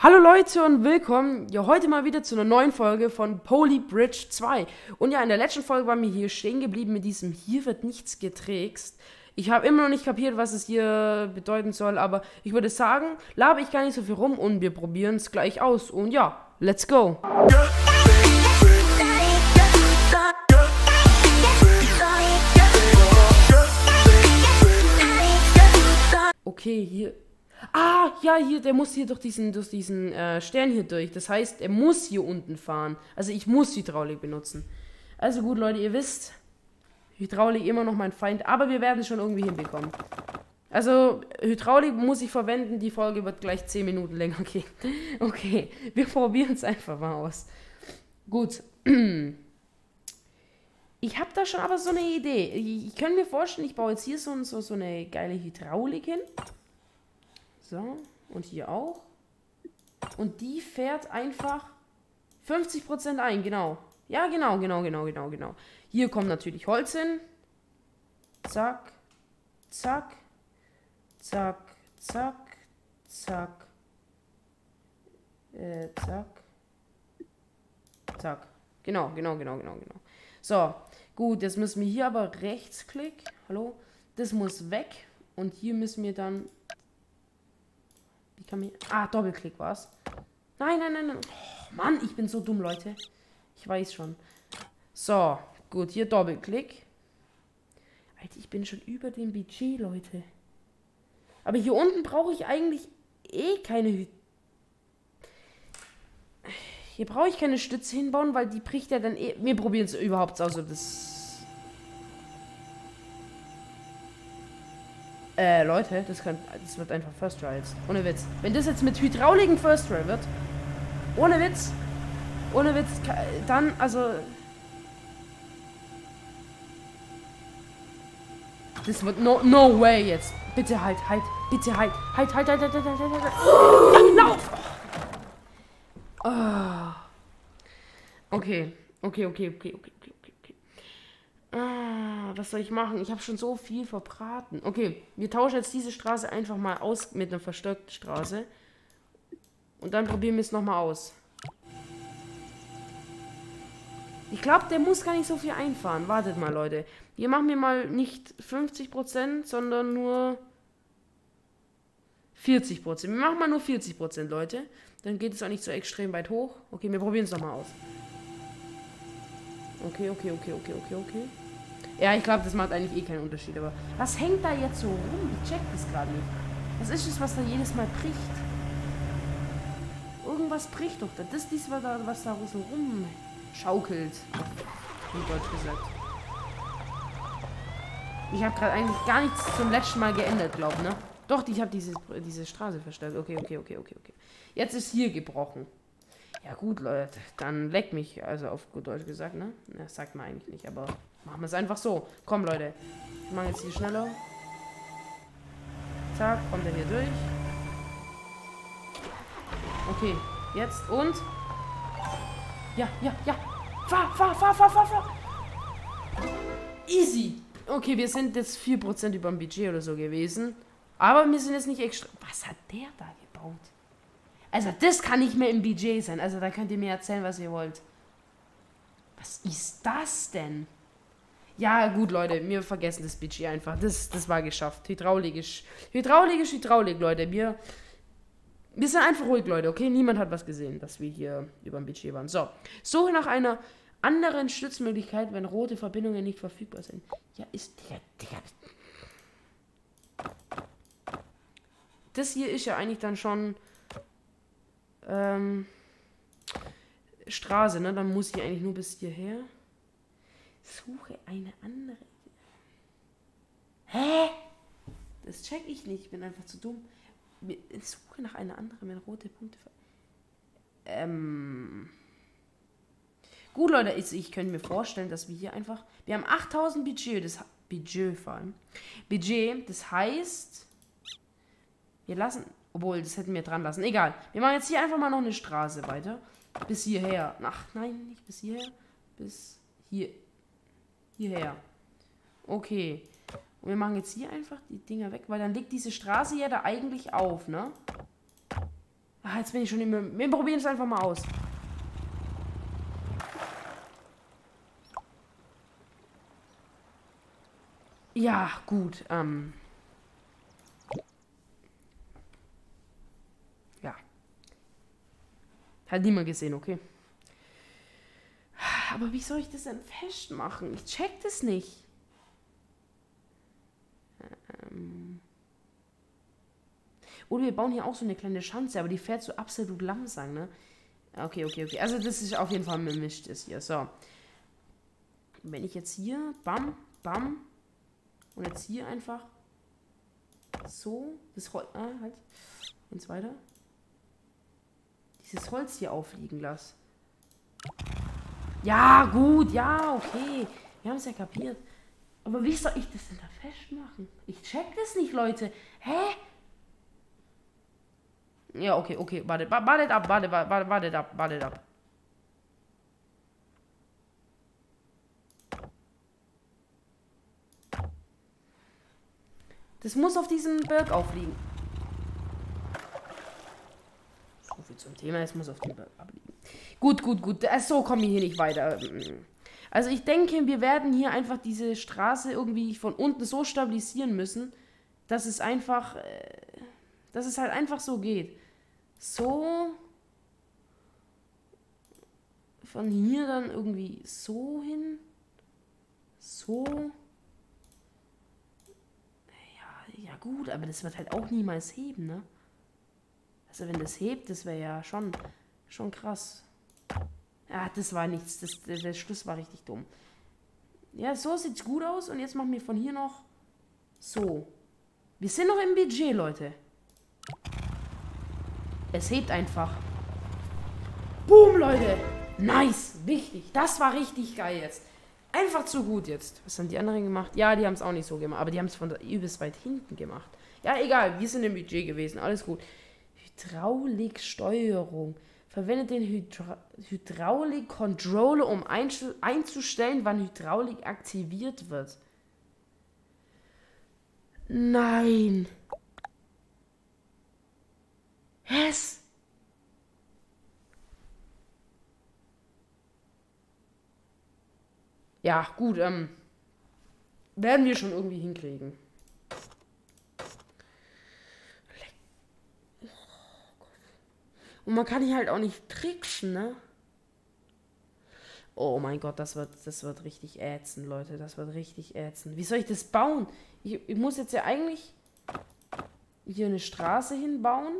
Hallo Leute und willkommen ja heute mal wieder zu einer neuen Folge von Poly Bridge 2. Und ja, in der letzten Folge waren wir hier stehen geblieben mit diesem "Hier wird nichts getrickst". Ich habe immer noch nicht kapiert, was es hier bedeuten soll, aber ich würde sagen, laber ich gar nicht so viel rum und wir probieren es gleich aus. Und ja, let's go! Okay, hier... Ah, ja, hier, der muss hier durch diesen Stern hier durch. Das heißt, er muss hier unten fahren. Also ich muss Hydraulik benutzen. Also gut, Leute, ihr wisst, Hydraulik immer noch mein Feind, aber wir werden es schon irgendwie hinbekommen. Also, Hydraulik muss ich verwenden, die Folge wird gleich 10 Minuten länger gehen. Okay, wir probieren es einfach mal aus. Gut. Ich habe da schon aber so eine Idee. Ich könnte mir vorstellen, ich baue jetzt hier so eine geile Hydraulik hin. So, und hier auch. Und die fährt einfach 50% ein, genau. Ja, genau. Hier kommt natürlich Holz hin. Zack, zack, zack, zack, zack. Zack. Zack. Genau. So, gut, jetzt müssen wir hier aber Rechtsklick. Hallo? Das muss weg. Und hier müssen wir dann... Doppelklick war's. Nein. Oh, Mann, ich bin so dumm, Leute. Ich weiß schon. So, gut, hier Doppelklick. Alter, ich bin schon über dem Budget, Leute. Aber hier unten brauche ich eigentlich keine... Hier brauche ich keine Stütze hinbauen, weil die bricht ja dann Wir probieren es überhaupt aus, ob das... Leute, das wird einfach First Try jetzt. Ohne Witz. Wenn das jetzt mit Hydrauliken First Try wird, ohne Witz, dann, also... Das wird no way jetzt. Bitte halt. Lauf! Okay. Was soll ich machen? Ich habe schon so viel verbraten. Okay, wir tauschen jetzt diese Straße einfach mal aus mit einer verstärkten Straße. Und dann probieren wir es nochmal aus. Ich glaube, der muss gar nicht so viel einfahren. Wartet mal, Leute. Hier machen wir mal nicht 50%, sondern nur 40%. Wir machen mal nur 40%, Leute. Dann geht es auch nicht so extrem weit hoch. Okay, wir probieren es nochmal aus. Okay. Ja, ich glaube, das macht eigentlich keinen Unterschied, aber was hängt da jetzt so rum? Ich check das gerade nicht. Was ist das, was da jedes Mal bricht? Irgendwas bricht doch da. Das ist was da so rumschaukelt. In Deutsch gesagt. Ich habe gerade eigentlich gar nichts zum letzten Mal geändert, glaube ich, ne? Doch, ich habe diese Straße verstärkt. Okay. Jetzt ist hier gebrochen. Ja gut, Leute, dann leck mich, also auf gut Deutsch gesagt, ne? Das sagt man eigentlich nicht, aber machen wir es einfach so. Komm, Leute, wir machen jetzt hier schneller. Zack, kommt er hier durch. Okay, jetzt und... Ja. Fahr. Easy. Okay, wir sind jetzt 4% über dem Budget oder so gewesen. Aber wir sind jetzt nicht extra... Was hat der da gebaut? Also das kann nicht mehr im Budget sein. Also da könnt ihr mir erzählen, was ihr wollt. Was ist das denn? Ja gut, Leute, wir vergessen das Budget einfach. Das war geschafft. Hydraulik, Leute. Wir sind einfach ruhig, Leute, okay? Niemand hat was gesehen, dass wir hier über dem Budget waren. So, suche nach einer anderen Stützmöglichkeit, wenn rote Verbindungen nicht verfügbar sind. Ja, Digga. Das hier ist ja eigentlich dann schon... Straße, ne? Dann muss ich eigentlich nur bis hierher. Suche eine andere. Hä? Das check ich nicht. Ich bin einfach zu dumm. Suche nach einer anderen, wenn rote Punkte. Gut, Leute, ich könnte mir vorstellen, dass wir hier einfach. Wir haben 8000 Budget. Budget vor allem. Budget, das heißt. Wir lassen. Obwohl, das hätten wir dran lassen. Egal. Wir machen jetzt hier einfach mal noch eine Straße weiter. Bis hierher. Ach, nein, nicht bis hierher. Bis hierher. Okay. Und wir machen jetzt hier einfach die Dinger weg, weil dann liegt diese Straße ja da eigentlich auf, ne? Ah, jetzt bin ich schon immer... Wir probieren es einfach mal aus. Ja, gut. Ja. Hat niemand gesehen, okay. Aber wie soll ich das denn festmachen? Ich check das nicht. Oder wir bauen hier auch so eine kleine Schanze, aber die fährt so absolut langsam, ne? Okay. Also das ist auf jeden Fall gemischt ist hier. So. Wenn ich jetzt hier, bam, bam, und jetzt hier einfach so, das Holz, halt, eins weiter, dieses Holz hier aufliegen lasse. Ja, gut, ja, okay. Wir haben es ja kapiert. Aber wie soll ich das denn da festmachen? Ich check das nicht, Leute. Hä? Ja, okay. Wartet ab. Das muss auf diesem Berg aufliegen. So viel zum Thema, es muss auf dem Berg abliegen. Gut. So kommen wir hier nicht weiter. Also ich denke, wir werden hier einfach diese Straße irgendwie von unten so stabilisieren müssen, dass es einfach, dass es halt einfach so geht. So. Von hier dann irgendwie so hin. So. Ja gut, aber das wird halt auch niemals heben, ne? Also wenn das hebt, das wäre ja schon krass. Ja, das war nichts. Der Schluss war richtig dumm. Ja, so sieht's gut aus. Und jetzt machen wir von hier noch so. Wir sind noch im Budget, Leute. Es hebt einfach. Boom, Leute. Nice. Wichtig. Das war richtig geil jetzt. Einfach zu gut jetzt. Was haben die anderen gemacht? Ja, die haben es auch nicht so gemacht. Aber die haben es von der übelst weit hinten gemacht. Ja, egal. Wir sind im Budget gewesen. Alles gut. Hydrauliksteuerung. Verwendet den Hydraulik-Controller, um einzustellen, wann Hydraulik aktiviert wird. Nein. Was? Ja, gut, werden wir schon irgendwie hinkriegen. Und man kann hier halt auch nicht tricksen, ne? Oh mein Gott, das wird richtig ätzend, Leute. Das wird richtig ätzend. Wie soll ich das bauen? Ich muss jetzt ja eigentlich hier eine Straße hinbauen.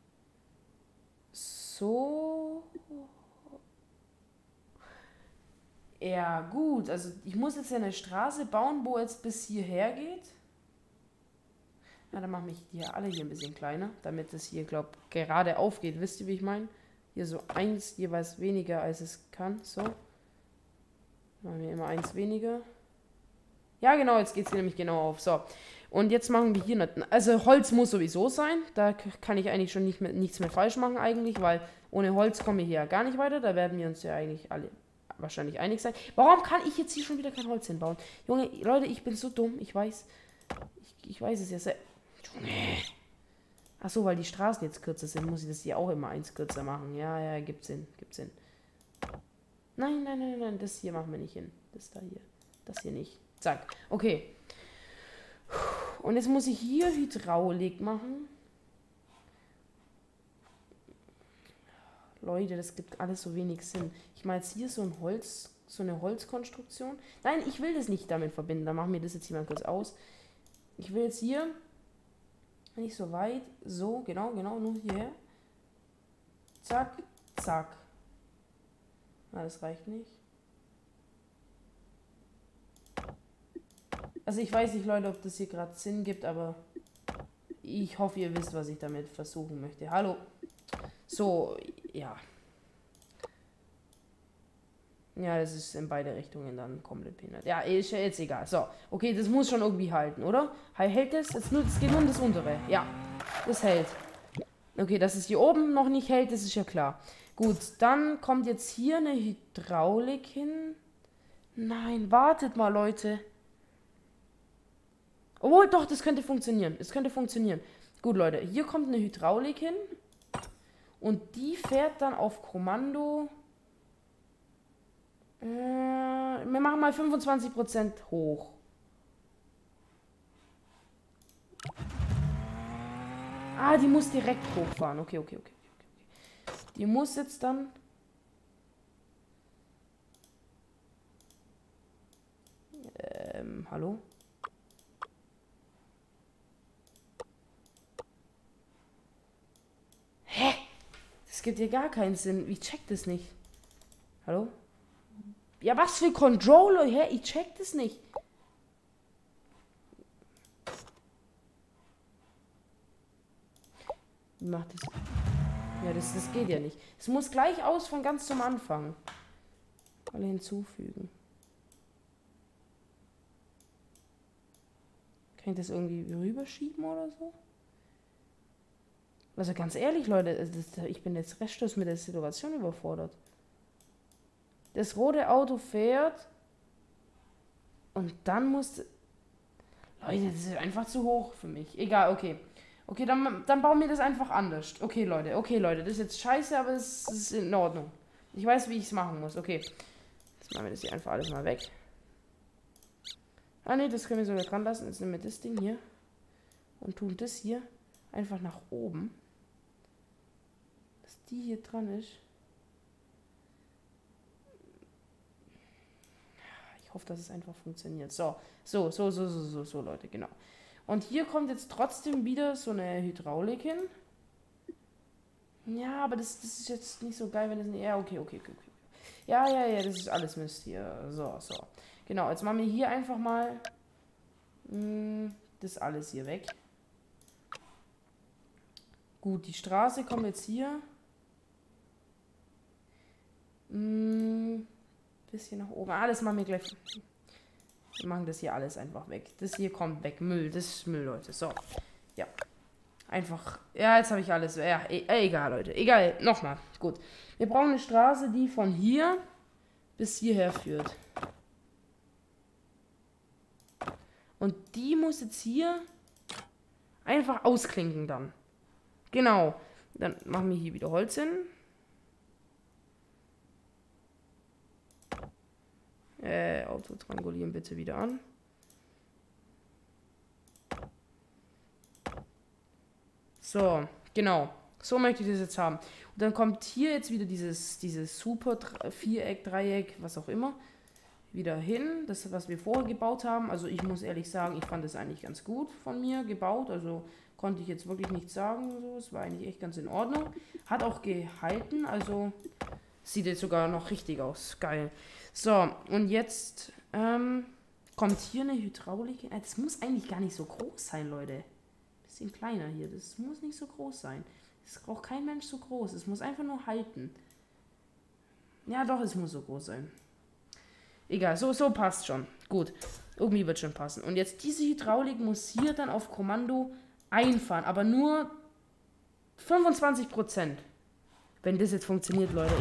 So. Ja, gut. Also ich muss jetzt ja eine Straße bauen, wo jetzt bis hierher geht. Ja, dann mache ich die alle hier ein bisschen kleiner, damit es hier, glaube ich, gerade aufgeht. Wisst ihr, wie ich meine? Hier so eins jeweils weniger, als es kann. So. Machen wir immer eins weniger. Ja, genau, jetzt geht es nämlich genau auf. So. Und jetzt machen wir hier, also Holz muss sowieso sein. Da kann ich eigentlich schon nichts mehr falsch machen eigentlich, weil ohne Holz kommen wir hier ja gar nicht weiter. Da werden wir uns ja eigentlich alle wahrscheinlich einig sein. Warum kann ich jetzt hier schon wieder kein Holz hinbauen? Junge, Leute, ich bin so dumm. Ich weiß. Ich weiß es ja sehr. Junge. Achso, weil die Straßen jetzt kürzer sind, muss ich das hier auch immer eins kürzer machen. Ja, gibt Sinn. Nein, das hier machen wir nicht hin. Das da hier. Das hier nicht. Zack. Okay. Und jetzt muss ich hier Hydraulik machen. Leute, das gibt alles so wenig Sinn. Ich mache jetzt hier so eine Holzkonstruktion. Nein, ich will das nicht damit verbinden. Dann machen wir das jetzt hier mal kurz aus. Ich will jetzt hier nicht so weit. So, genau, nur hierher. Zack. Na, das reicht nicht. Also ich weiß nicht, Leute, ob das hier gerade Sinn gibt, aber ich hoffe, ihr wisst, was ich damit versuchen möchte. Hallo. So, ja. Ja, das ist in beide Richtungen dann komplett behindert. Ja, ist ja jetzt egal. So, okay, das muss schon irgendwie halten, oder? Hält das? Es geht nur um das untere. Ja, das hält. Okay, dass es hier oben noch nicht hält, das ist ja klar. Gut, dann kommt jetzt hier eine Hydraulik hin. Nein, wartet mal, Leute. Obwohl, doch, das könnte funktionieren. Es könnte funktionieren. Gut, Leute, hier kommt eine Hydraulik hin. Und die fährt dann auf Kommando. Wir machen mal 25% hoch. Ah, die muss direkt hochfahren. Okay. Die muss jetzt dann... hallo? Hä? Das gibt ja gar keinen Sinn. Ich check das nicht. Hallo? Ja, was für Controller? Hä? Ich check das nicht. Wie macht das? Ja, das geht ja nicht. Es muss gleich aus von ganz zum Anfang. Alle hinzufügen. Kann ich das irgendwie rüberschieben oder so? Also ganz ehrlich, Leute, ich bin jetzt restlos mit der Situation überfordert. Das rote Auto fährt und dann muss... Leute, das ist einfach zu hoch für mich. Egal, okay. Okay, dann bauen wir das einfach anders. Okay, Leute, das ist jetzt scheiße, aber es ist in Ordnung. Ich weiß, wie ich es machen muss. Okay, jetzt machen wir das hier einfach alles mal weg. Ah ne, das können wir sogar dran lassen. Jetzt nehmen wir das Ding hier und tun das hier einfach nach oben. Dass die hier dran ist. Ich hoffe, dass es einfach funktioniert. So, Leute, genau. Und hier kommt jetzt trotzdem wieder so eine Hydraulik hin. Ja, aber das ist jetzt nicht so geil, wenn das nicht... Ja, okay. Ja, das ist alles Mist hier. So. Genau, jetzt machen wir hier einfach mal das alles hier weg. Gut, die Straße kommt jetzt hier. Bisschen nach oben. Das machen wir gleich. Wir machen das hier alles einfach weg. Das hier kommt weg. Müll. Das ist Müll, Leute. So. Ja. Einfach. Ja, jetzt habe ich alles. Ja, egal, Leute. Egal. Nochmal. Gut. Wir brauchen eine Straße, die von hier bis hierher führt. Und die muss jetzt hier einfach ausklinken dann. Genau. Dann machen wir hier wieder Holz hin. Auto triangulieren bitte wieder an. So, genau. So möchte ich das jetzt haben. Und dann kommt hier jetzt wieder dieses super Viereck, Dreieck, was auch immer, wieder hin. Das, was wir vorher gebaut haben. Also ich muss ehrlich sagen, ich fand das eigentlich ganz gut von mir gebaut. Also konnte ich jetzt wirklich nichts sagen. So. Es war eigentlich echt ganz in Ordnung. Hat auch gehalten. Also sieht jetzt sogar noch richtig aus. Geil. So, und jetzt kommt hier eine Hydraulik. Das muss eigentlich gar nicht so groß sein, Leute. Bisschen kleiner hier. Das muss nicht so groß sein. Das braucht kein Mensch so groß. Es muss einfach nur halten. Ja, doch, es muss so groß sein. Egal, so passt schon. Gut, irgendwie wird schon passen. Und jetzt diese Hydraulik muss hier dann auf Kommando einfahren. Aber nur 25%. Wenn das jetzt funktioniert, Leute.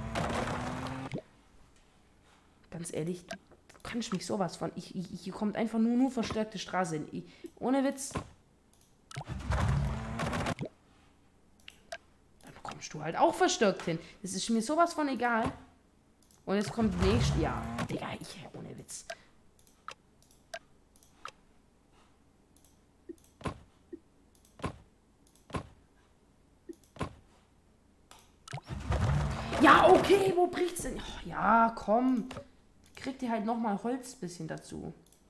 Ganz ehrlich, du kannst mich sowas von... Hier kommt einfach nur verstärkte Straße hin. Ohne Witz. Dann kommst du halt auch verstärkt hin. Das ist mir sowas von egal. Und jetzt kommt nächstes... Ja, Digga, ohne Witz. Ja, okay, wo bricht's denn? Oh, ja, komm. Kriegt ihr halt nochmal Holz bisschen dazu.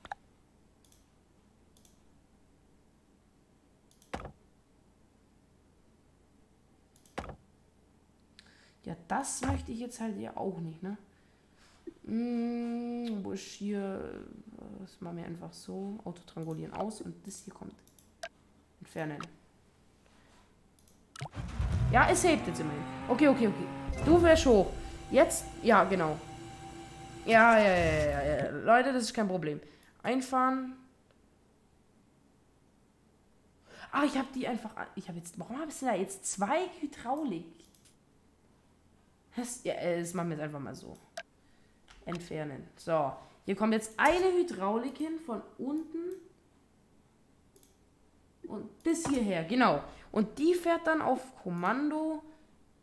Ja, das möchte ich jetzt halt ja auch nicht, ne? Wo ist hier... Das machen wir einfach so. Auto triangulieren aus und das hier kommt. Entfernen. Ja, es hebt jetzt immerhin. Okay. Du wärst hoch. Jetzt... Ja, genau. Ja. Leute, das ist kein Problem. Einfahren. Ah, ich habe die einfach... Warum habe ich denn da jetzt 2 Hydraulik? Das machen wir jetzt einfach mal so. Entfernen. So. Hier kommt jetzt eine Hydraulik hin von unten und bis hierher. Genau. Und die fährt dann auf Kommando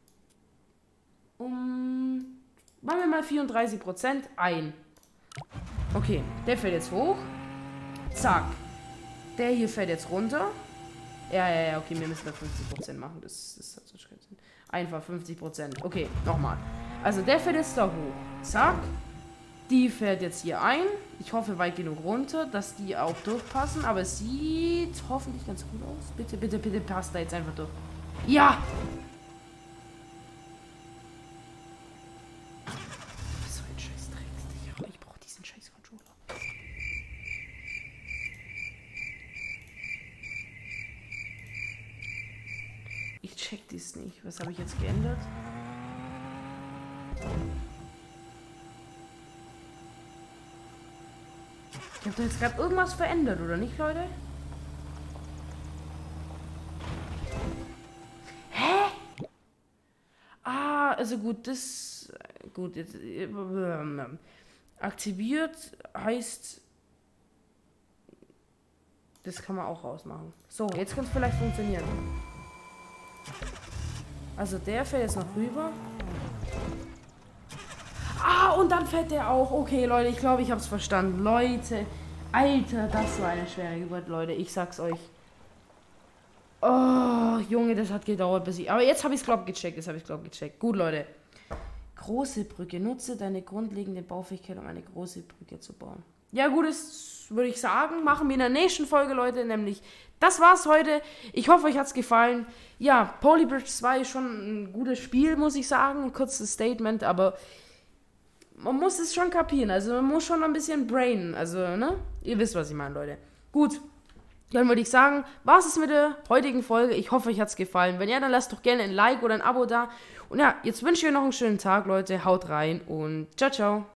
machen wir mal 34% ein. Okay, der fällt jetzt hoch. Zack. Der hier fällt jetzt runter. Ja, okay, wir müssen da 50% machen. Das hat so keinen Sinn. Einfach 50%. Okay, nochmal. Also der fällt jetzt da hoch. Zack. Die fährt jetzt hier ein. Ich hoffe weit genug runter, dass die auch durchpassen. Aber es sieht hoffentlich ganz gut aus. Bitte, bitte, bitte passt da jetzt einfach durch. Ja! So ein scheiß Drecksding. Ich brauche diesen scheiß Controller. Ich check dies nicht. Was habe ich jetzt geändert? Ich habe da jetzt gerade irgendwas verändert, oder nicht, Leute? Hä? Ah, also gut, das... Gut, jetzt... aktiviert heißt... Das kann man auch rausmachen. So, jetzt kann es vielleicht funktionieren. Also der fällt jetzt noch rüber. Ah, und dann fällt der auch. Okay, Leute, ich glaube, ich habe es verstanden. Leute, Alter, das war eine schwere Geburt, Leute. Ich sag's euch. Oh, Junge, das hat gedauert, bis ich... Aber jetzt habe ich es, glaube ich, gecheckt. Gut, Leute. Große Brücke. Nutze deine grundlegende Baufähigkeit, um eine große Brücke zu bauen. Ja, gut, das würde ich sagen. Machen wir in der nächsten Folge, Leute. Nämlich, das war's heute. Ich hoffe, euch hat's gefallen. Ja, Polybridge 2 ist schon ein gutes Spiel, muss ich sagen. Ein kurzes Statement, aber... Man muss es schon kapieren, also man muss schon ein bisschen brainen, also, ne? Ihr wisst, was ich meine, Leute. Gut, dann würde ich sagen, war es mit der heutigen Folge. Ich hoffe, euch hat es gefallen. Wenn ja, dann lasst doch gerne ein Like oder ein Abo da. Und ja, jetzt wünsche ich euch noch einen schönen Tag, Leute. Haut rein und ciao, ciao.